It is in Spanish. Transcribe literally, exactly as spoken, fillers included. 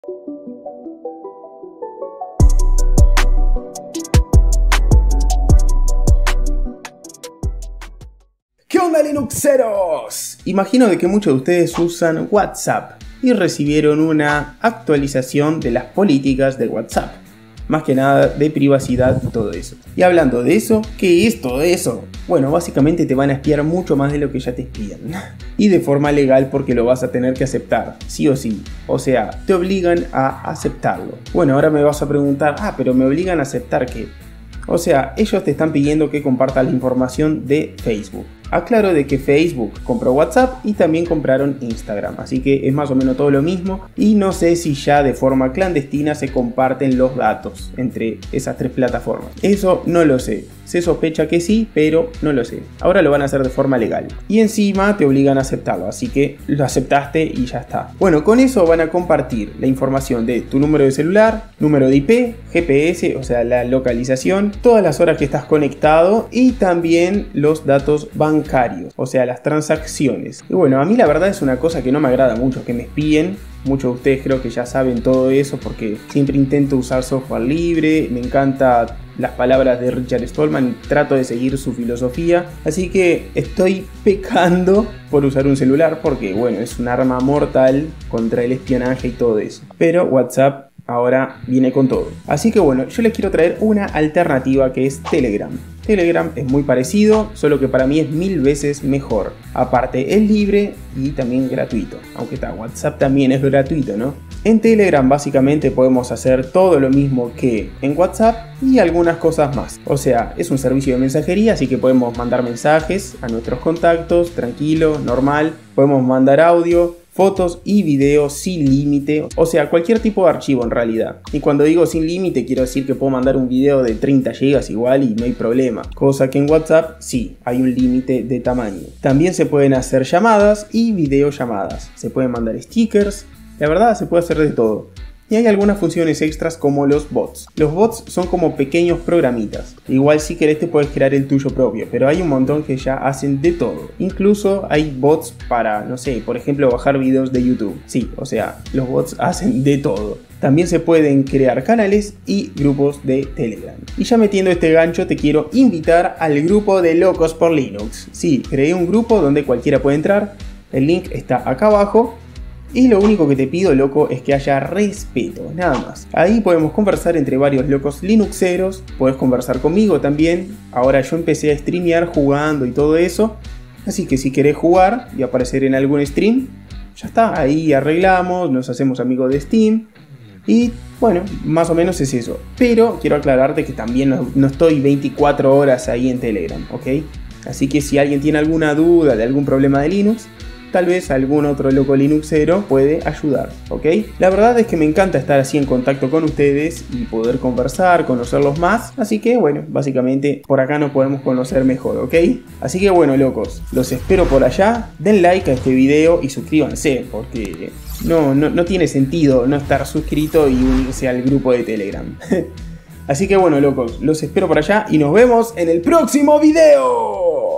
¿Qué onda, Linuxeros? Imagino de que muchos de ustedes usan WhatsApp y recibieron una actualización de las políticas de WhatsApp. Más que nada de privacidad y todo eso. Y hablando de eso, ¿qué es todo eso? Bueno, básicamente te van a espiar mucho más de lo que ya te espían. Y de forma legal porque lo vas a tener que aceptar, sí o sí. O sea, te obligan a aceptarlo. Bueno, ahora me vas a preguntar, ah, pero me obligan a aceptar ¿qué? O sea, ellos te están pidiendo que compartas la información de Facebook. Aclaro de que Facebook compró WhatsApp y también compraron Instagram, así que es más o menos todo lo mismo y no sé si ya de forma clandestina se comparten los datos entre esas tres plataformas. Eso no lo sé, se sospecha que sí, pero no lo sé. Ahora lo van a hacer de forma legal y encima te obligan a aceptarlo, así que lo aceptaste y ya está. Bueno, con eso van a compartir la información de tu número de celular, número de I P, G P S, o sea la localización, todas las horas que estás conectado y también los datos bancarios. O sea, las transacciones. Y bueno, a mí la verdad es una cosa que no me agrada mucho, que me espíen. Muchos de ustedes creo que ya saben todo eso porque siempre intento usar software libre, me encantan las palabras de Richard Stallman y trato de seguir su filosofía. Así que estoy pecando por usar un celular porque, bueno, es un arma mortal contra el espionaje y todo eso. Pero WhatsApp ahora viene con todo. Así que bueno, yo les quiero traer una alternativa que es Telegram. Telegram es muy parecido, solo que para mí es mil veces mejor. Aparte es libre y también gratuito. Aunque está, WhatsApp también es gratuito, ¿no? En Telegram básicamente podemos hacer todo lo mismo que en WhatsApp y algunas cosas más. O sea, es un servicio de mensajería, así que podemos mandar mensajes a nuestros contactos, tranquilo, normal. Podemos mandar audio, fotos y videos sin límite, o sea, cualquier tipo de archivo en realidad. Y cuando digo sin límite quiero decir que puedo mandar un video de treinta gigas igual y no hay problema. Cosa que en WhatsApp sí, hay un límite de tamaño. También se pueden hacer llamadas y videollamadas. Se pueden mandar stickers, la verdad se puede hacer de todo. Y hay algunas funciones extras como los bots. Los bots son como pequeños programitas. Igual si querés te puedes crear el tuyo propio, pero hay un montón que ya hacen de todo. Incluso hay bots para, no sé, por ejemplo bajar videos de YouTube. Sí, o sea, los bots hacen de todo. También se pueden crear canales y grupos de Telegram. Y ya metiendo este gancho te quiero invitar al grupo de Locos por Linux. Sí, creé un grupo donde cualquiera puede entrar. El link está acá abajo. Y lo único que te pido, loco, es que haya respeto, nada más. Ahí podemos conversar entre varios locos linuxeros, podés conversar conmigo también. Ahora yo empecé a streamear jugando y todo eso, así que si querés jugar y aparecer en algún stream, ya está, ahí arreglamos, nos hacemos amigos de Steam. Y bueno, más o menos es eso. Pero quiero aclararte que también no, no estoy veinticuatro horas ahí en Telegram, ¿ok? Así que si alguien tiene alguna duda de algún problema de Linux, tal vez algún otro loco linuxero puede ayudar, ¿ok? La verdad es que me encanta estar así en contacto con ustedes y poder conversar, conocerlos más. Así que bueno, básicamente por acá nos podemos conocer mejor, ¿ok? Así que bueno, locos, los espero por allá. Den like a este video y suscríbanse porque no, no, no tiene sentido no estar suscrito y unirse al grupo de Telegram. Así que bueno, locos, los espero por allá y nos vemos en el próximo video.